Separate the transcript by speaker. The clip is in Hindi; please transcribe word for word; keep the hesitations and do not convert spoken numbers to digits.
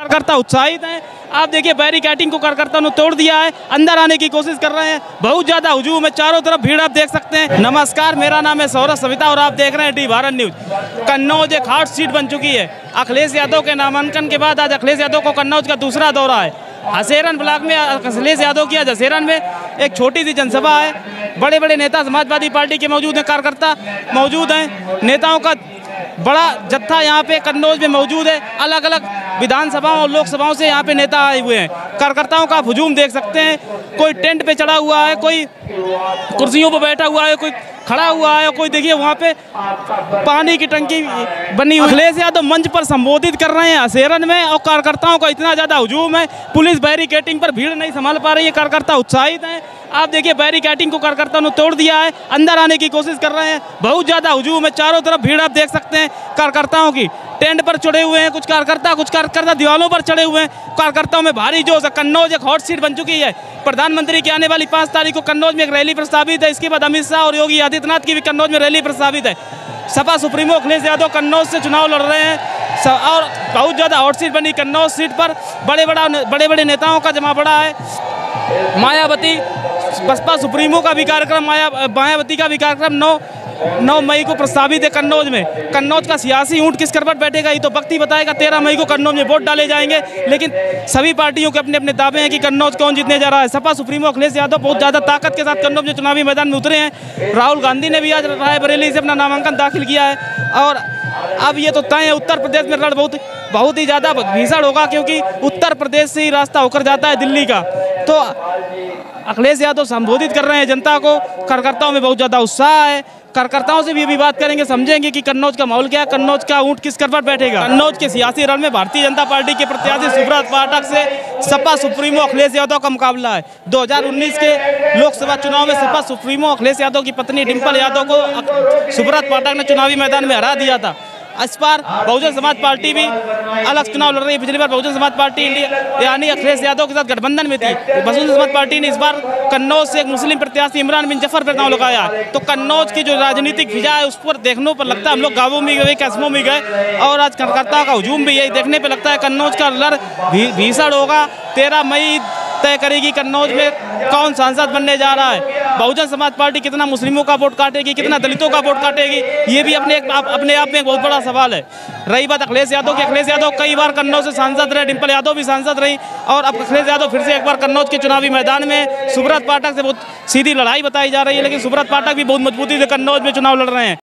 Speaker 1: कार्यकर्ता उत्साहित हैं। आप देखिए बैरिकेडिंग को कार्यकर्ता ने तोड़ दिया है, अंदर आने की कोशिश कर रहे हैं। बहुत ज्यादा हुजूम है, चारों तरफ भीड़ आप देख सकते हैं। नमस्कार, मेरा नाम है सौरभ सविता और आप देख रहे हैं डी भारत न्यूज। कन्नौज एक हॉट सीट बन चुकी है। अखिलेश यादव के नामांकन के बाद आज अखिलेश यादव को कन्नौज का दूसरा दौरा है। हसेरन ब्लॉक में अखिलेश यादव की आज हसेरन में एक छोटी सी जनसभा है। बड़े बड़े नेता समाजवादी पार्टी के मौजूद हैं, कार्यकर्ता मौजूद हैं। नेताओं का बड़ा जत्था यहाँ पे कन्नौज में मौजूद है। अलग अलग विधानसभाओं और लोकसभाओं से यहाँ पे नेता आए हुए हैं। कार्यकर्ताओं का हुजूम देख सकते हैं। कोई टेंट पे चढ़ा हुआ है, कोई कुर्सियों पे बैठा हुआ है, कोई खड़ा हुआ है, कोई देखिए वहाँ पे पानी की टंकी बनी हुई। अखिलेश यादव मंच पर संबोधित कर रहे हैं हसेरन में और कार्यकर्ताओं का इतना ज़्यादा हुजूम है, पुलिस बैरिकेडिंग पर भीड़ नहीं संभाल पा रही है। कार्यकर्ता उत्साहित हैं। आप देखिए बैरिकेडिंग को कार्यकर्ता ने तोड़ दिया है, अंदर आने की कोशिश कर रहे हैं। बहुत ज़्यादा हुजूम है, चारों तरफ भीड़ आप देख सकते हैं कार्यकर्ताओं की। टेंट पर चढ़े हुए हैं कुछ कार्यकर्ता, कुछ कार्यकर्ता दीवारों पर चढ़े हुए हैं। कार्यकर्ताओं में भारी जोश है। कन्नौज एक हॉट सीट बन चुकी है। प्रधानमंत्री की आने वाली पाँच तारीख को कन्नौज में एक रैली प्रस्तावित है। इसके बाद अमित शाह और योगी आदित्यनाथ की भी कन्नौज में रैली प्रस्तावित है। सपा सुप्रीमो अखिलेश यादव कन्नौज से चुनाव लड़ रहे हैं और बहुत ज़्यादा हॉट सीट बनी। कन्नौज सीट पर बड़े बड़ा बड़े बड़े नेताओं का जमा पड़ा है। मायावती बसपा सुप्रीमो का भी कार्यक्रम माया मायावती का भी कार्यक्रम नौ नौ मई को प्रस्तावित है कन्नौज में। कन्नौज का सियासी ऊंट किस करवट बैठेगा ये तो वक्त ही बताएगा। तेरह मई को कन्नौज में वोट डाले जाएंगे, लेकिन सभी पार्टियों के अपने अपने दावे हैं कि कन्नौज कौन जीतने जा रहा है। सपा सुप्रीमो अखिलेश यादव बहुत ज़्यादा ताकत के साथ कन्नौज में चुनावी मैदान में उतरे हैं। राहुल गांधी ने भी आज रायबरेली से अपना नामांकन दाखिल किया है और अब ये तो तय है उत्तर प्रदेश में रण बहुत बहुत ही ज़्यादा भीषण होगा, क्योंकि उत्तर प्रदेश से ही रास्ता होकर जाता है दिल्ली का। तो अखिलेश यादव संबोधित कर रहे हैं जनता को। कार्यकर्ताओं में बहुत ज़्यादा उत्साह है। कार्यकर्ताओं से भी अभी बात करेंगे, समझेंगे कि कन्नौज का माहौल क्या है, कन्नौज का ऊंट किस करवट बैठेगा। कन्नौज के सियासी रण में भारतीय जनता पार्टी के प्रत्याशी सुब्रत पाठक से सपा सुप्रीमो अखिलेश यादव का मुकाबला है। दो हज़ार उन्नीस के लोकसभा चुनाव में सपा सुप्रीमो अखिलेश यादव की पत्नी डिंपल यादव को सुब्रत पाठक ने चुनावी मैदान में हरा दिया था। इस बार बहुजन समाज पार्टी भी अलग चुनाव लड़ रही है। पिछली बार बहुजन समाज पार्टी इंडिया यानी अखिलेश यादव के साथ गठबंधन में थी। बहुजन समाज पार्टी ने इस बार कन्नौज से एक मुस्लिम प्रत्याशी इमरान बिन जफर पर नाम लगाया है। तो कन्नौज की जो राजनीतिक फिजा है उस पर देखने पर लगता है हम लोग गाँवों में गए, कस्बों में गए और आज कार्यकर्ताओं का हुजूम भी यही देखने पर लगता है। कन्नौज का लड़ भीषण होगा। तेरह मई तय करेगी कन्नौज में कौन सांसद बनने जा रहा है। बहुजन समाज पार्टी कितना मुस्लिमों का वोट काटेगी, कितना दलितों का वोट काटेगी, ये भी अपने आप, अपने आप में एक बहुत बड़ा सवाल है। रही बात अखिलेश यादव की, अखिलेश यादव कई बार कन्नौज से सांसद रहे, डिंपल यादव भी सांसद रही और अब अखिलेश यादव फिर से एक बार कन्नौज के चुनावी मैदान में सुब्रत पाठक से बहुत सीधी लड़ाई बताई जा रही है। लेकिन सुब्रत पाठक भी बहुत मजबूती से कन्नौज में चुनाव लड़ रहे हैं।